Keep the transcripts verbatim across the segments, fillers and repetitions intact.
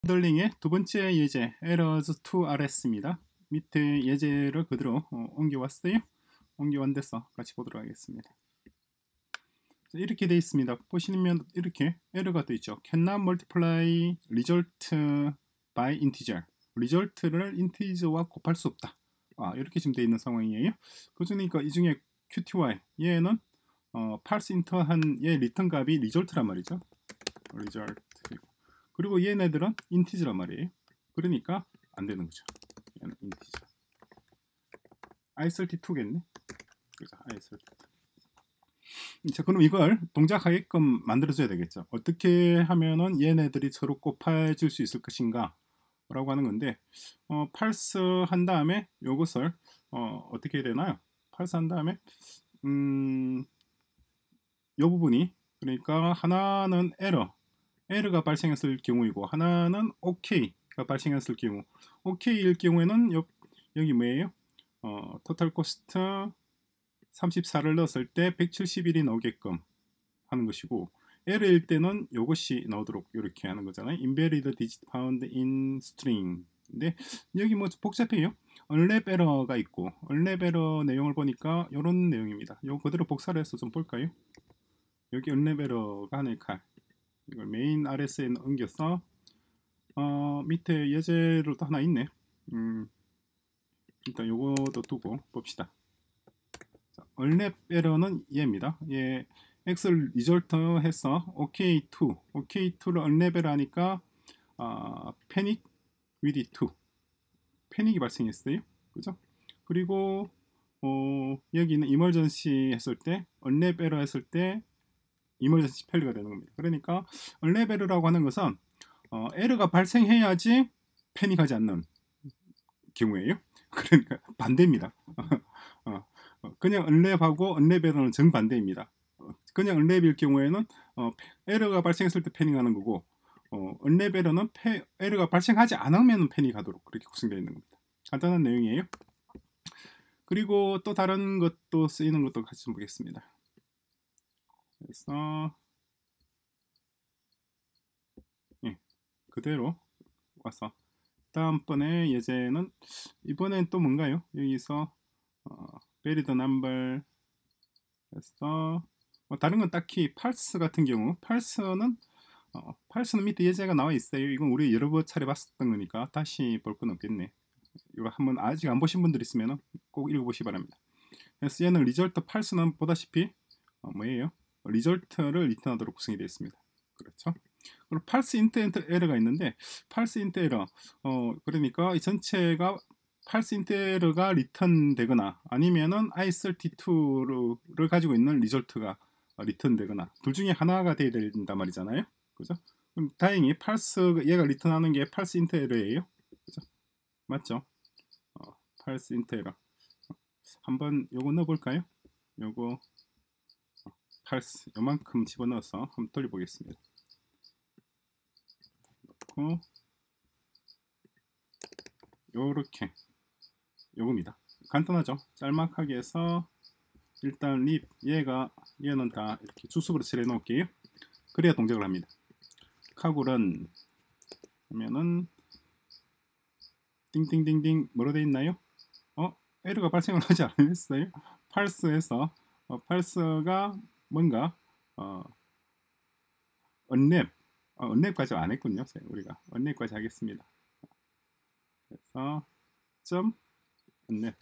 핸들링의 두 번째 예제 errors to ars입니다. 밑에 예제를 그대로 어, 옮겨왔어요. 옮겨온 데서 같이 보도록 하겠습니다. 이렇게 되어 있습니다. 보시면 이렇게 에러가 되어 있죠. cannot multiply result by integer. result를 인티저와 곱할 수 없다. 아, 이렇게 지금 되어 있는 상황이에요. 그러니까 이 중에 큐티와이 얘는 어, parse into 한얘 리턴 값이 result란 말이죠. result. 그리고 얘네들은 인티저란 말이에요. 그러니까 안 되는 거죠. 얘는 인티저. 아이 삼십이겠네. 그죠? 아이 삼십이. 자, 그럼 이걸 동작하게끔 만들어줘야 되겠죠. 어떻게 하면은 얘네들이 서로 곱해질 수 있을 것인가 라고 하는 건데, 어, parse 한 다음에 요것을 어, 어떻게 해야 되나요? parse 한 다음에 음, 요 부분이, 그러니까 하나는 에러 에러가 발생했을 경우이고 하나는 오케이가 발생했을 경우, 오케이일 경우에는 여, 여기 뭐예요? 어, 토탈 코스트 삼십사를 넣었을 때 백칠십일이 나오게끔 하는 것이고, 에러일 때는 이것이 나오도록 이렇게 하는 거잖아요. Embedded digit found in string. 근데 여기 뭐 복잡해요. unwrap 에러가 있고, unwrap 에러 내용을 보니까 이런 내용입니다. 이거 그대로 복사를 해서 좀 볼까요? 여기 unwrap 에러가 하나의 칼. 이걸 메인 알에스에 옮겨서 어, 밑에 예제로 또 하나 있네. 음, 일단 요것도 두고 봅시다. 자, unwrap 에러는 얘입니다. 얘 X를 리졸트 해서 오케이 투, 오케이 투를 unwrap 에러 하니까 어, panic with 투, 패닉이 발생했어요. 그죠? 그리고 어, 여기는 emergency 했을 때, unwrap 에러 했을 때 emergency fail가 되는 겁니다. 그러니까 unwrap 에러라고 하는 것은 어, 에러가 발생해야지 패닉하지 않는 경우예요. 그러니까 반대입니다. 어, 어, 그냥 unwrap하고 unwrap 에러는 정반대입니다. 어, 그냥 unwrap일 경우에는 어, 에러가 발생했을 때 패닉하는 거고, 어, unwrap 에러는 패, 에러가 발생하지 않으면 패닉하도록 그렇게 구성되어 있는 겁니다. 간단한 내용이에요. 그리고 또 다른 것도 쓰이는 것도 같이 좀 보겠습니다. 그래서 예, 그대로 와서 다음번에 예제는, 이번엔 또 뭔가요? 여기서 어, vary the number 해서 뭐 다른 건 딱히 parse 같은 경우, parse는 어, parse는 밑에 예제가 나와 있어요. 이건 우리 여러 차례 봤었던 거니까 다시 볼 건 없겠네. 이거 한번 아직 안 보신 분들 있으면 꼭 읽어보시기 바랍니다. 그래서 얘는 result parse는 보다시피 어, 뭐예요? 리절트를 리턴하도록 구성이 되어 있습니다. 그렇죠? 그리고 parse int error가 있는데, parse int error, 어, 그러니까 이 전체가 parse int error가 리턴되거나 아니면은 아이 삼십이를 가지고 있는 리절트가 리턴되거나 둘 중에 하나가 돼야 된단 말이잖아요. 그죠? 그럼 다행히 parse 얘가 리턴하는 게 parse int error예요. 그죠? 맞죠? 어, parse int error. 한번 요거 넣어볼까요? 요거 parse 요만큼 집어넣어서 한번 돌려보겠습니다. 넣고 요렇게 요겁니다. 간단하죠? 짤막하게 해서 일단 립 얘가 얘는 다 이렇게 주석으로 칠해 놓을게요. 그래야 동작을 합니다. 카굴은 하면은 띵띵띵띵 뭐로 되어 있나요? 어? 에러가 발생을 하지 않았어요? parse에서 어, parse가 뭔가 어, unwrap 어, unwrap까지 안 했군요. 우리가 unwrap까지 하겠습니다. 그래서 점 unwrap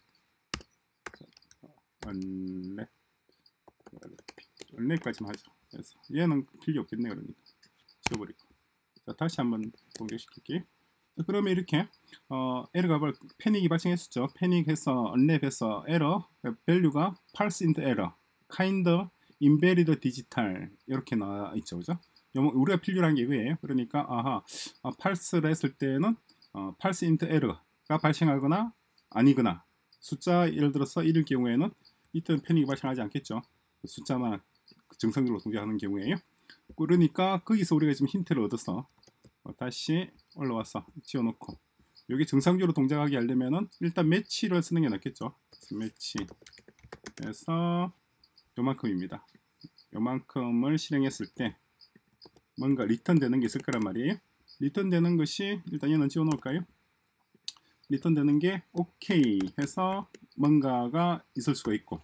unwrap unwrap까지만 하죠. 그래서 얘는 필요 없겠네. 그러니까 지워버리고. 자, 다시 한번 동작시킬게요. 그러면 이렇게 어, 에러가 패닉이 발생했었죠. 패닉해서 unwrap해서 에러 밸류가 parse into error, kind embedded digital 이렇게 나와 있죠. 그죠? 우리가 필요한 게 이거예요. 그러니까 아하, 어, parse를 했을 때는 어, parse into error가 발생하거나 아니거나, 숫자 예를 들어서 일일 경우에는 이때는 패닉이 발생하지 않겠죠. 숫자만 정상적으로 동작하는 경우에요. 그러니까 거기서 우리가 지금 힌트를 얻어서 어, 다시 올라와서 지워놓고, 여기 정상적으로 동작하게 하려면은 일단 매치를 쓰는 게 낫겠죠. 매치 해서 요만큼입니다. 요만큼을 실행했을 때 뭔가 리턴 되는 게 있을 거란 말이에요. 리턴 되는 것이 일단 얘는 지워 놓을까요? 리턴 되는 게 오케이 해서 뭔가가 있을 수가 있고,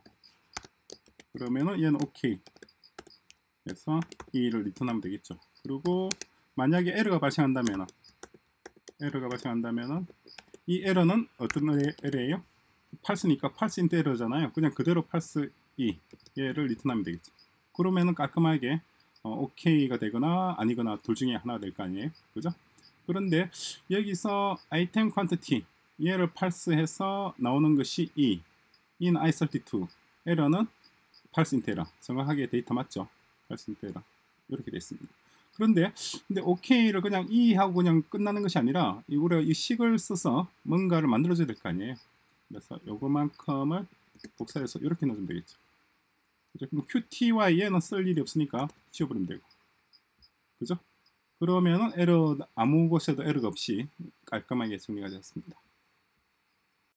그러면은 얘는 오케이 해서 이를 리턴하면 되겠죠. 그리고 만약에 에러가 발생한다면은 에러가 발생한다면은 이 에러는 어떤 에러예요? 팔스니까 팔스 인트 에러잖아요. 그냥 그대로 팔스 이 얘를 리턴하면 되겠죠. 그러면은 깔끔하게 어, 오케이가 되거나 아니거나 둘 중에 하나 될 거 아니에요. 그죠? 그런데 여기서 아이템 퀀티티 얘를 팔스해서 나오는 것이 이 in 아이 삼십이 에러는 팔스 인트 에러. 정확하게 데이터 맞죠? 팔스 인트 에러. 이렇게 되어 있습니다. 그런데 근데 오케이를 그냥 이 하고 그냥 끝나는 것이 아니라 우리가 이 식을 써서 뭔가를 만들어줘야 될 거 아니에요. 그래서 요거만큼을 복사해서 이렇게 넣어주면 되겠죠. 그럼 큐티와이 얘는 쓸 일이 없으니까 지워버리면 되고, 그죠? 그러면은 에러 아무 곳에도 에러가 없이 깔끔하게 정리가 되었습니다.